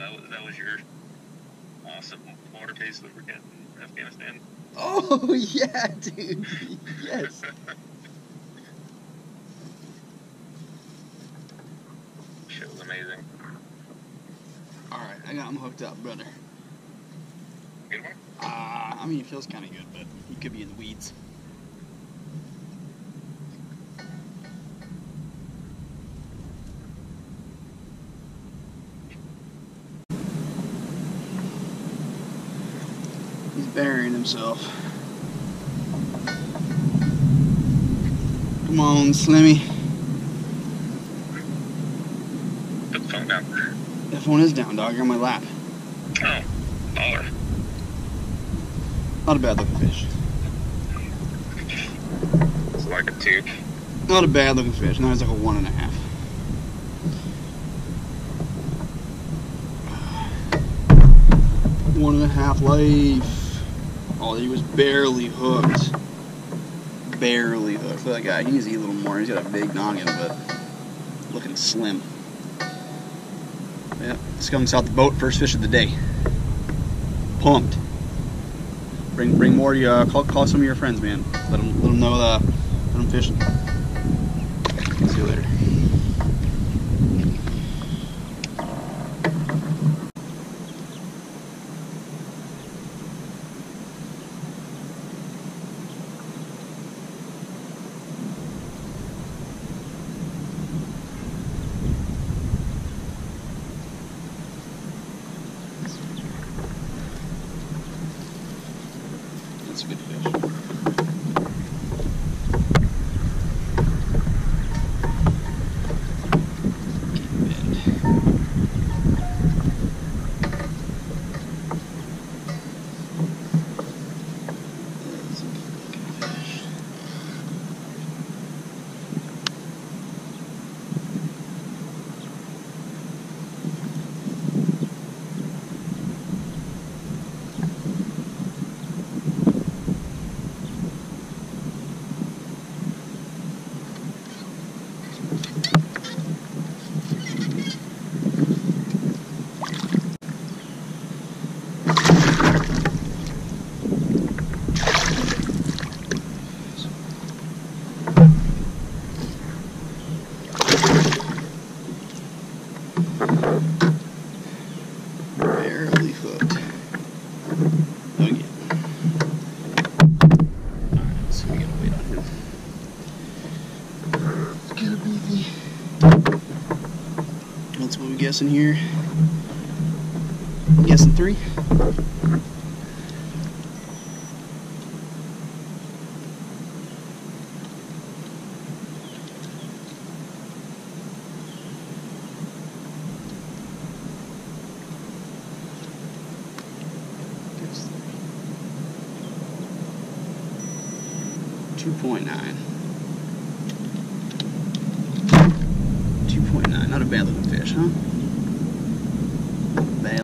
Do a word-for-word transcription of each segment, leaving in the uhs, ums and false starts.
that was, that was your awesome water-based lubricant in Afghanistan. Oh, yeah, dude. Yes. Shit was amazing. Alright, I got him hooked up, brother. Good one? Uh, I mean, it feels kind of good, but he could be in the weeds. He's burying himself. Come on, Slimmy. Put the phone down. That phone is down, dog. You're on my lap. Oh, dollar. Not a bad looking fish. It's like a two. Not a bad looking fish. No, it's like a one and a half. One and a half life. Oh, he was barely hooked. Barely hooked. Look at that guy. He needs to eat a little more. He's got a big noggin, but looking slim. Yeah, skunks out the boat. First fish of the day. Pumped. Bring bring more to you. Uh, call call some of your friends, man. Let them let them know. Uh, let them fishing. See you later. That's a good fish. Barely hooked. Again. Alright, so we gotta wait on him. It's gonna be the. That's what we're guessing here. I'm guessing three. two point nine. two point nine. Not a bad looking fish, huh? Bad.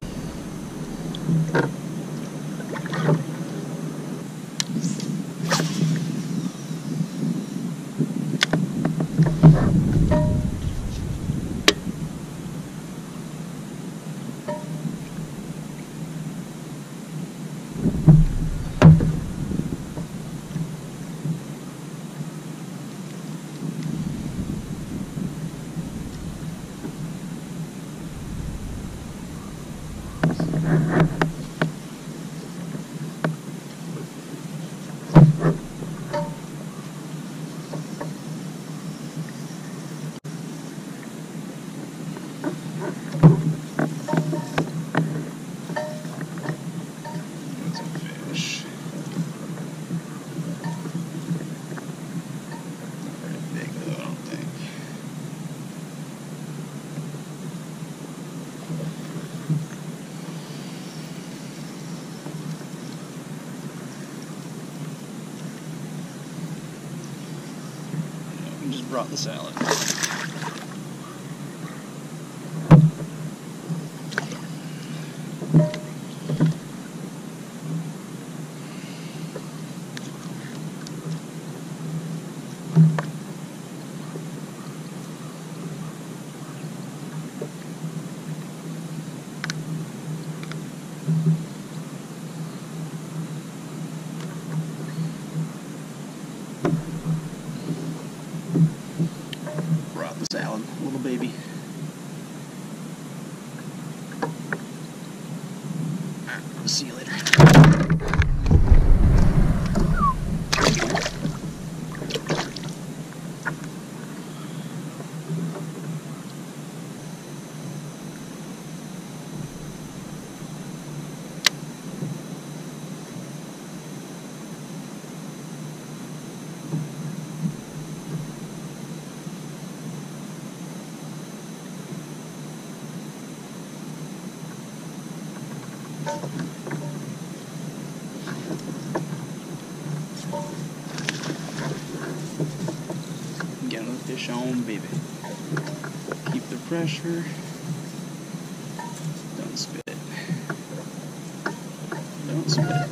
That's a fish. Not very big though, I don't think. We just brought the salad. Brought the salad, little baby. Alright, see you later. Get the fish on, baby. Keep the pressure. Don't spit. Don't spit.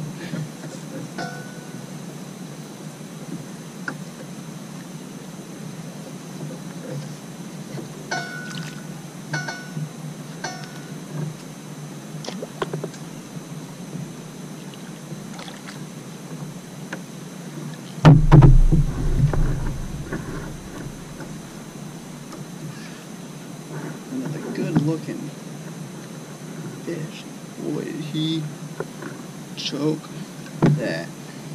Another good looking fish. Boy, did he choke that.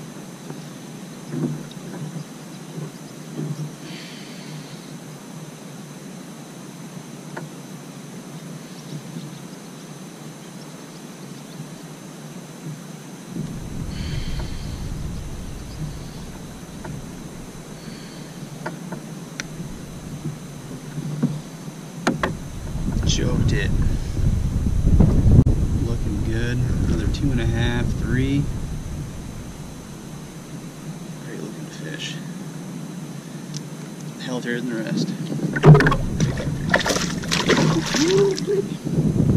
Choked it. Looking good. Another two and a half, three. Great looking fish. Healthier than the rest.